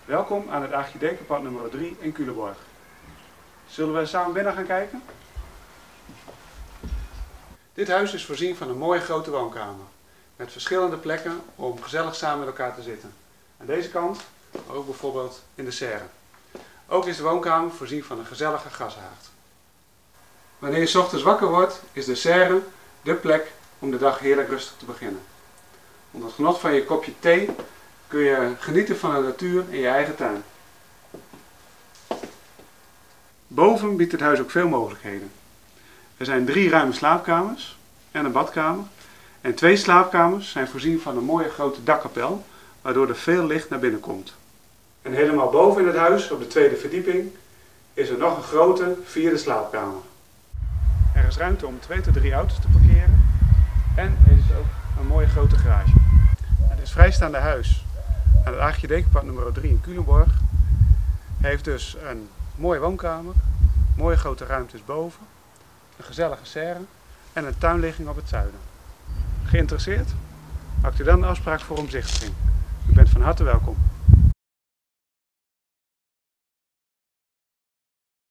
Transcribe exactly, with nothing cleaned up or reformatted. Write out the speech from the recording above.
Welkom aan het Archidekenpad nummer drie in Culemborg. Zullen we samen binnen gaan kijken? Dit huis is voorzien van een mooie grote woonkamer. Met verschillende plekken om gezellig samen met elkaar te zitten. Aan deze kant, maar ook bijvoorbeeld in de serre. Ook is de woonkamer voorzien van een gezellige gashaard. Wanneer je 's ochtends wakker wordt, is de serre de plek om de dag heerlijk rustig te beginnen. Onder het genot van je kopje thee kun je genieten van de natuur in je eigen tuin. Boven biedt het huis ook veel mogelijkheden. Er zijn drie ruime slaapkamers en een badkamer. En twee slaapkamers zijn voorzien van een mooie grote dakkapel, waardoor er veel licht naar binnen komt. En helemaal boven in het huis, op de tweede verdieping, is er nog een grote vierde slaapkamer. Er is ruimte om twee tot drie auto's te parkeren en er is ook een mooie grote garage. Het vrijstaande huis aan het Archidekenpad nummer drie in Culemborg heeft dus een mooie woonkamer, mooie grote ruimtes boven, een gezellige serre en een tuinligging op het zuiden. Geïnteresseerd? Maakt u dan een afspraak voor omzichtiging. U bent van harte welkom.